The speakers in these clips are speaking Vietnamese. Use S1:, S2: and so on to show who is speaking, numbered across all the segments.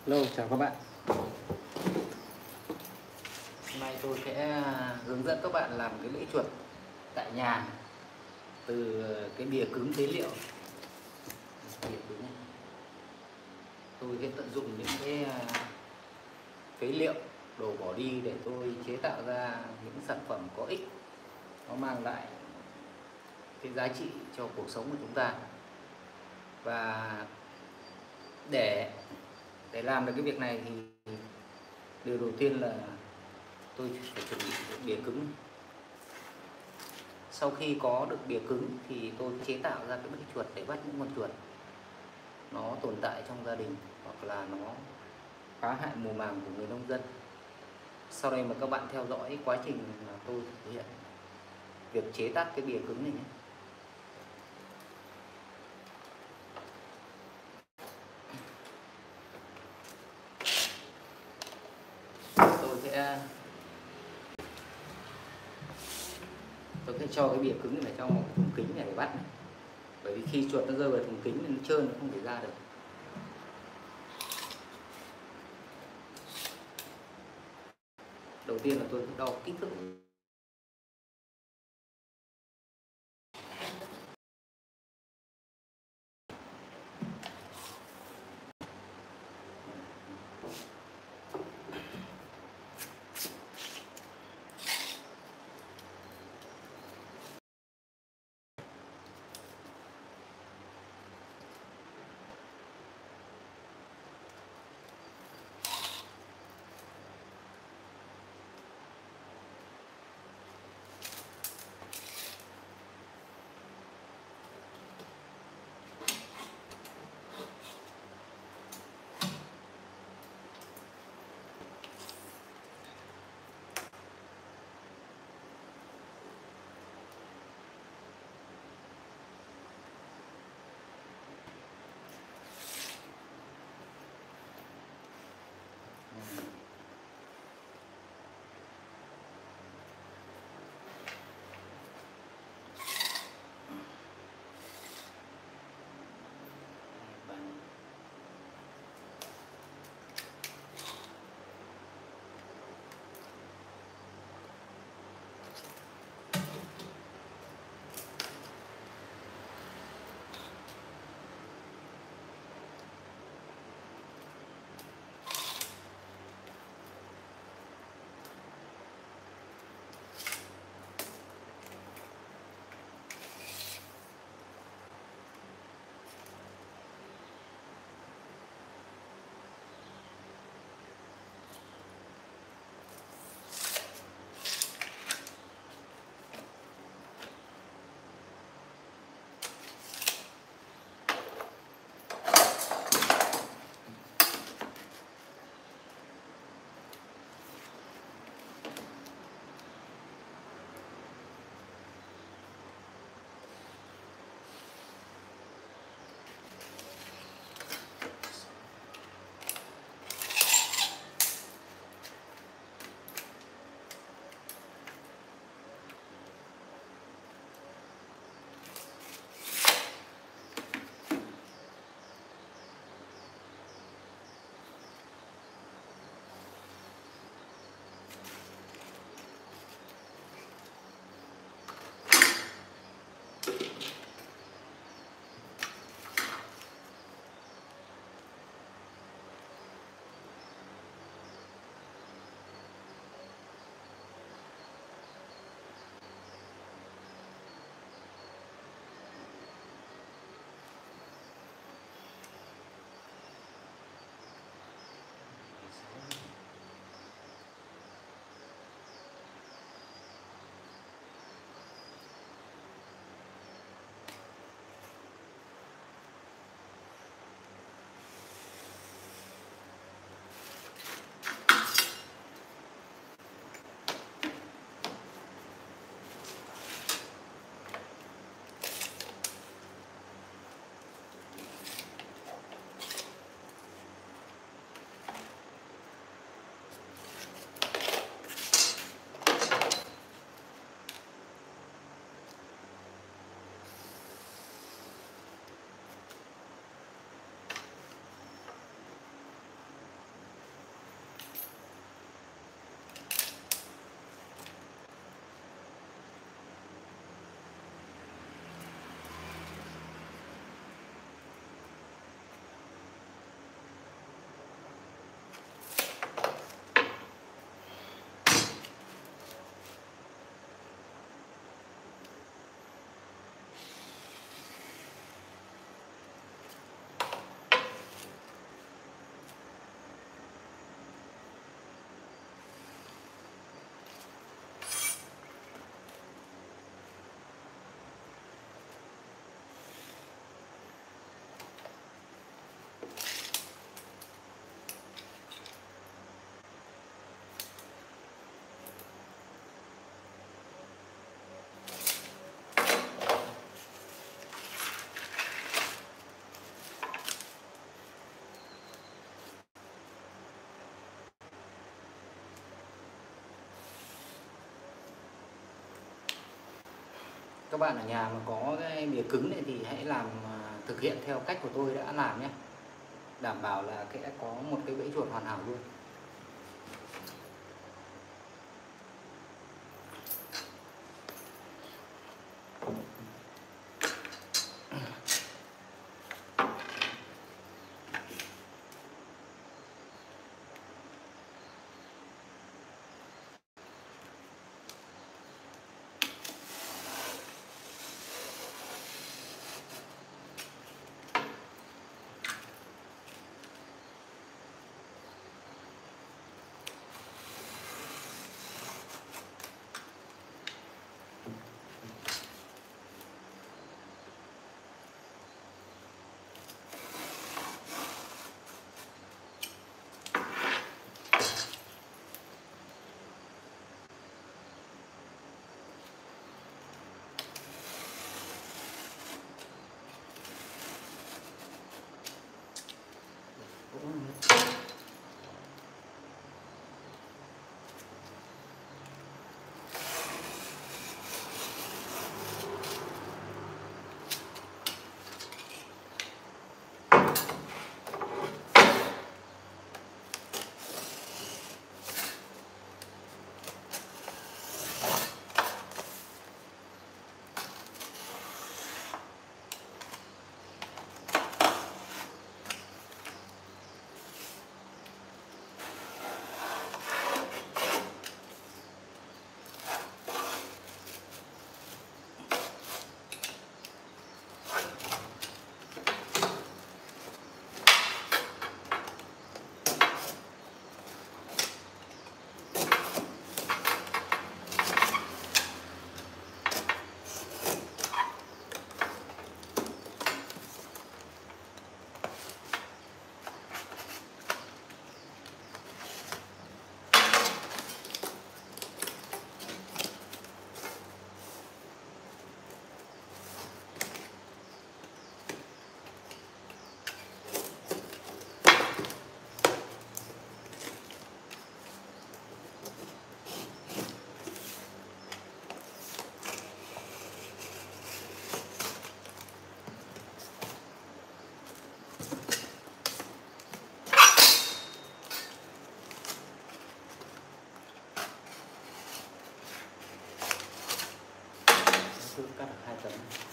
S1: Hello, chào các bạn.
S2: Hôm nay tôi sẽ hướng dẫn các bạn làm cái lưỡi chuột tại nhà từ cái bìa cứng phế liệu. Bìa cứng này. Tôi sẽ tận dụng những cái phế liệu, đồ bỏ đi để tôi chế tạo ra những sản phẩm có ích, nó mang lại cái giá trị cho cuộc sống của chúng ta. Và để làm được cái việc này thì điều đầu tiên là tôi phải chuẩn bị bìa cứng. Sau khi có được bìa cứng thì tôi chế tạo ra cái bẫy chuột để bắt những con chuột nó tồn tại trong gia đình hoặc là nó phá hại mùa màng của người nông dân. Sau đây mà các bạn theo dõi quá trình mà tôi thực hiện việc chế tác cái bìa cứng này nhé. Tôi sẽ cho cái bìa cứng này vào trong một thùng kính này để bắt này. Bởi vì khi chuột nó rơi vào thùng kính thì nó trơn, nó không thể ra được. Đầu tiên là tôi sẽ đo kích thước. các bạn ở nhà mà có cái bìa cứng này thì hãy làm thực hiện theo cách của tôi đã làm nhé, đảm bảo là sẽ có một cái bẫy chuột hoàn hảo luôn. Tôi cắt được 2 tấm.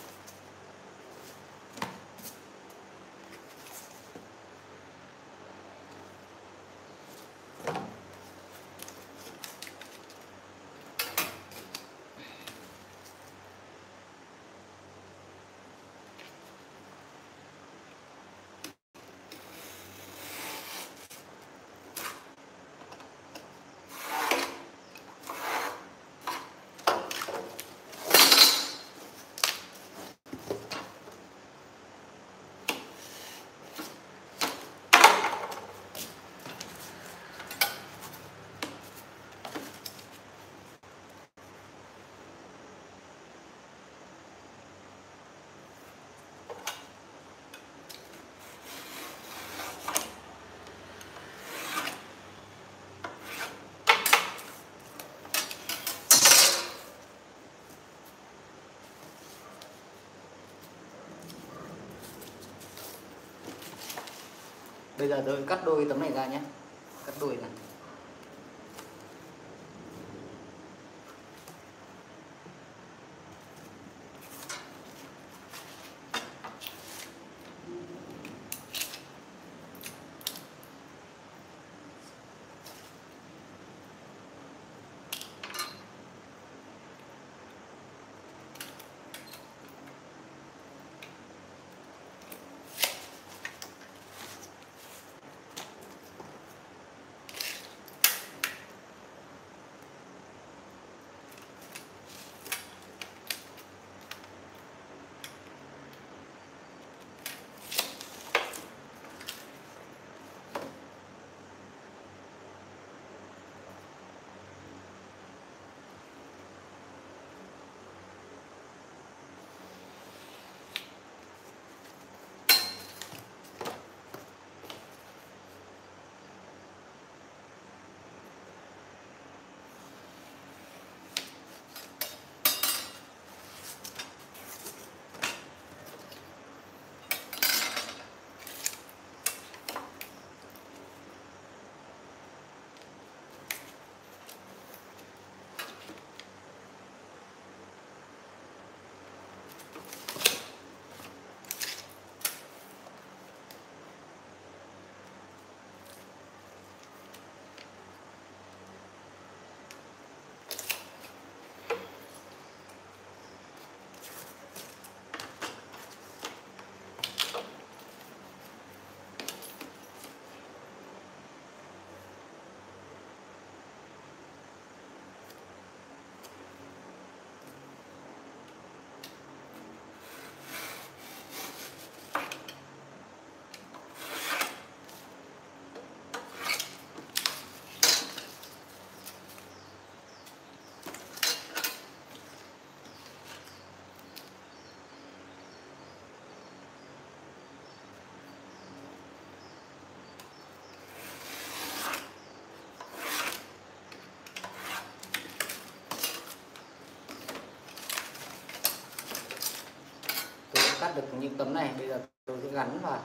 S2: Bây giờ tôi cắt đôi tấm này ra nhé, cắt đôi này. được những tấm này, bây giờ tôi sẽ gắn vào.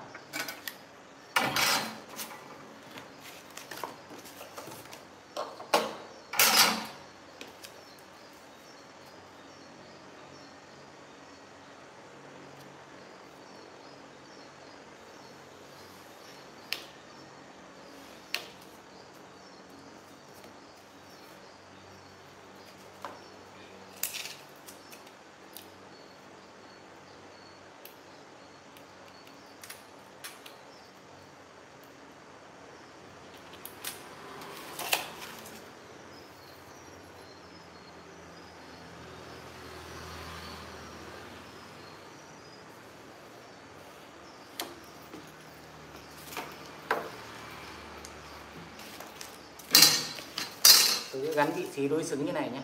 S2: Tôi sẽ gắn vị trí đối xứng như này nhé.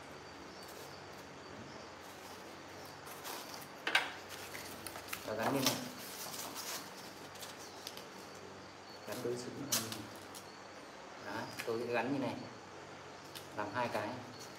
S2: Và gắn như này. Gắn đối xứng như này. Đó, tôi sẽ gắn như này. Làm hai cái.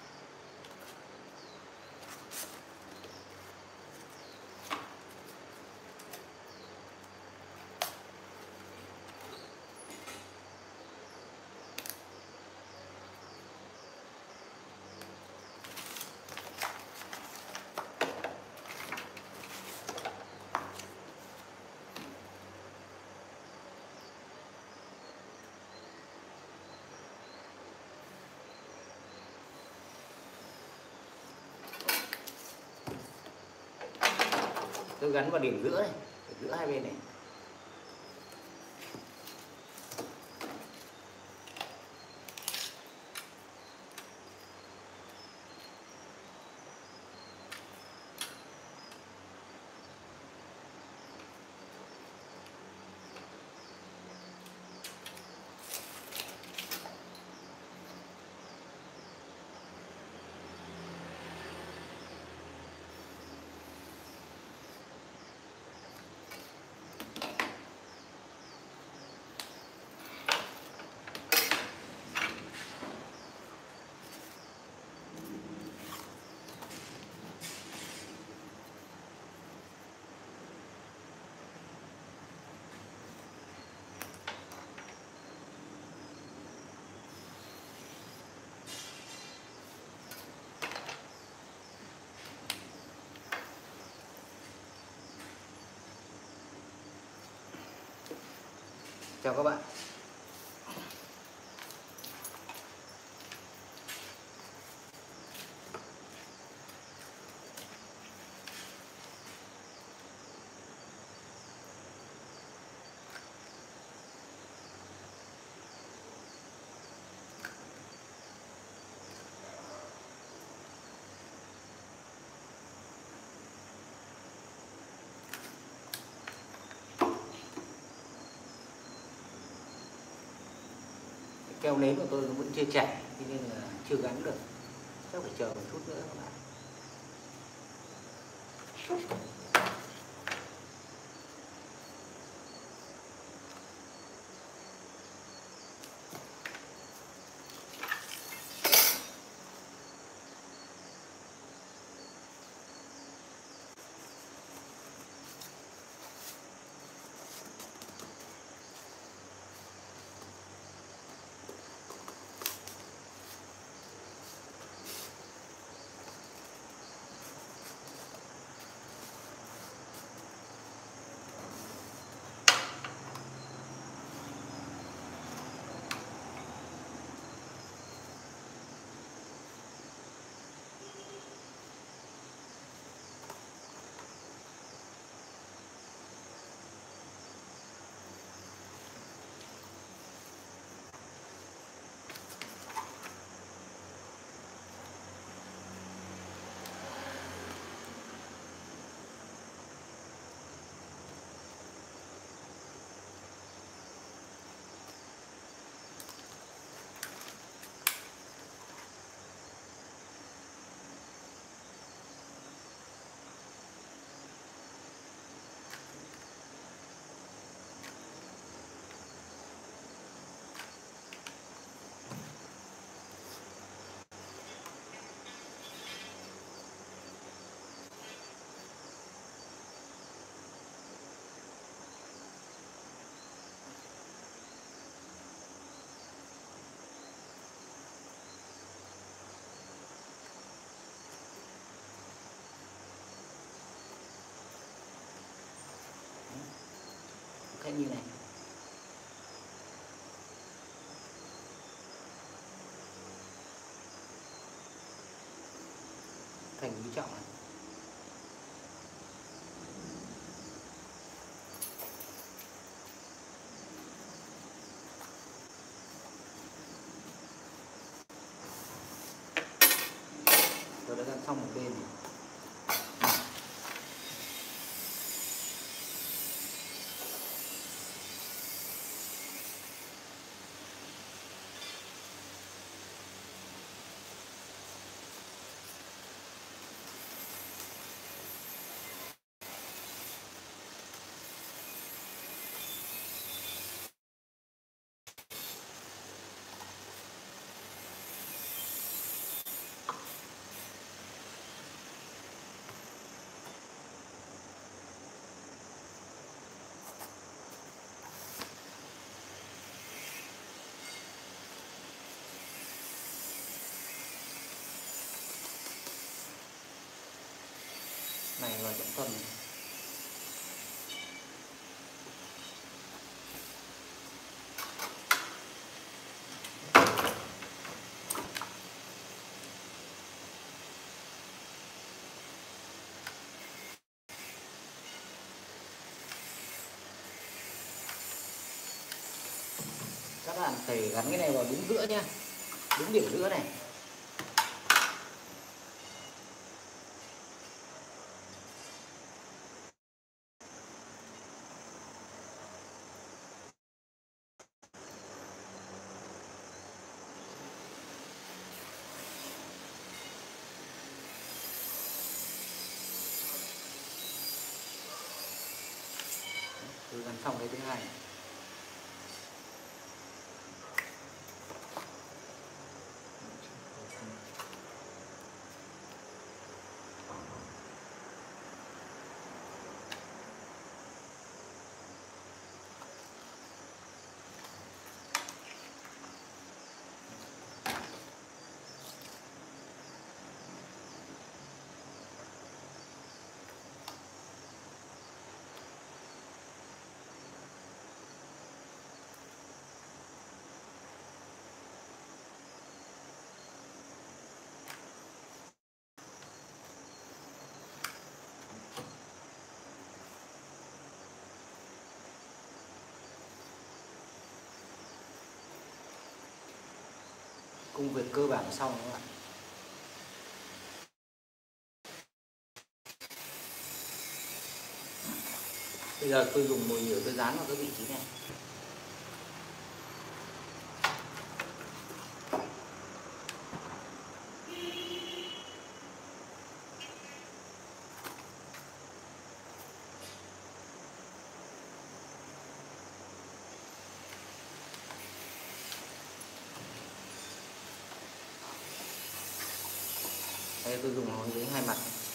S2: Tôi gắn vào điểm giữa này, giữa hai bên này. Chào các bạn. Keo nến của tôi nó vẫn chưa chảy, cho nên là chưa gắn được, chắc phải chờ một chút nữa các bạn. như này. Thành quý trọng này. Tôi đã dán xong một bên này. Này vào trọng tâm này. Các bạn phải gắn cái này vào đúng giữa nha, đúng điểm giữa này. Tôi gắn xong cái thứ hai này. Công việc cơ bản xong các bạn. Bây giờ tôi dùng mồi nhựa tôi dán vào cái vị trí này. Đây tôi dùng hướng dưới hai mặt.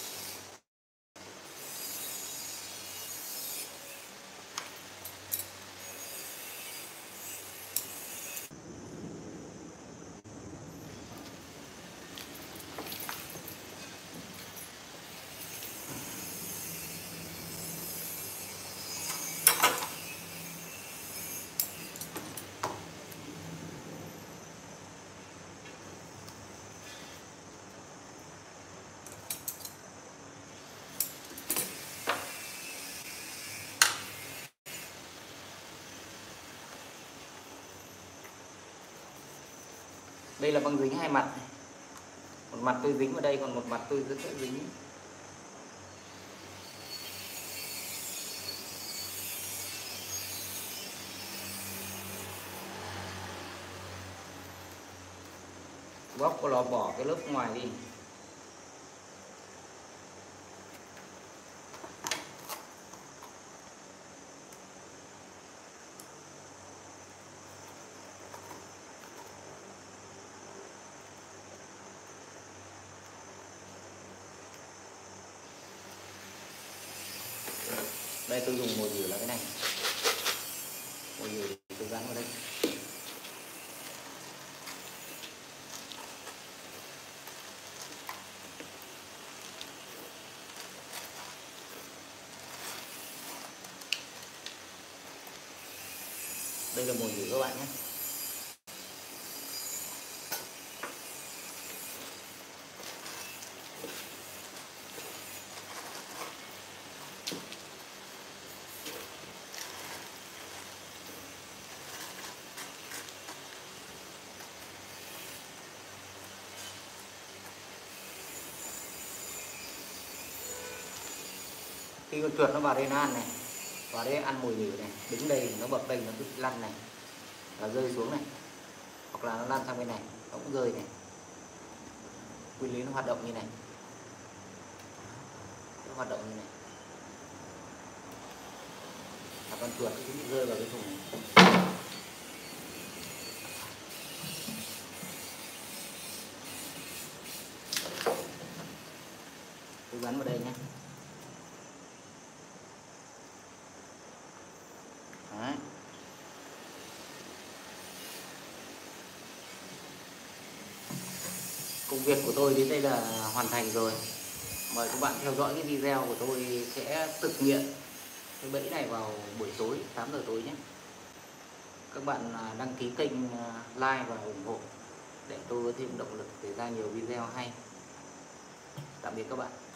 S2: Đây là băng dính hai mặt. Một mặt tôi dính vào đây, còn một mặt tôi rất sẽ dính. Bóc của nó bỏ cái lớp ngoài đi. Đây tôi dùng mồi nhử là cái này. Mồi nhử thì tôi gắn vào đây. Đây là mồi nhử các bạn nhé. Khi con chuột nó vào đây nó ăn này, vào đây ăn mồi nhử này, đứng đây nó bập bênh, nó cứ lăn này, và rơi xuống này, hoặc là nó lăn sang bên này nó cũng rơi này. Nguyên lý nó hoạt động như này, nó hoạt động như này, và con chuột cũng bị rơi vào cái thùng này. Tôi bắn vào đây nhé. Đấy. Công việc của tôi đến đây là hoàn thành rồi. Mời các bạn theo dõi cái video của tôi sẽ thực nghiệm cái bẫy này vào buổi tối 8 giờ tối nhé. Các bạn đăng ký kênh, like và ủng hộ để tôi có thêm động lực để ra nhiều video hay. Tạm biệt các bạn.